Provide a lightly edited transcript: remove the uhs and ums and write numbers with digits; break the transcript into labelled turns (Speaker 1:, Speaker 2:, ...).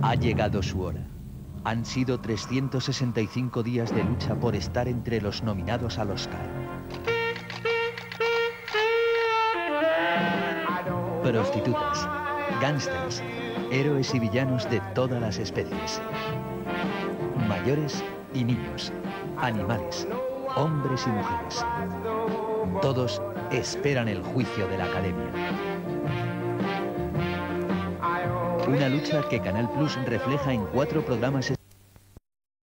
Speaker 1: Ha llegado su hora. Han sido 365 días de lucha por estar entre los nominados al Oscar. Prostitutas, gángsters, héroes y villanos de todas las especies. Mayores y niños, animales, hombres y mujeres. Todos esperan el juicio de la Academia. Una lucha que Canal Plus refleja en 4 programas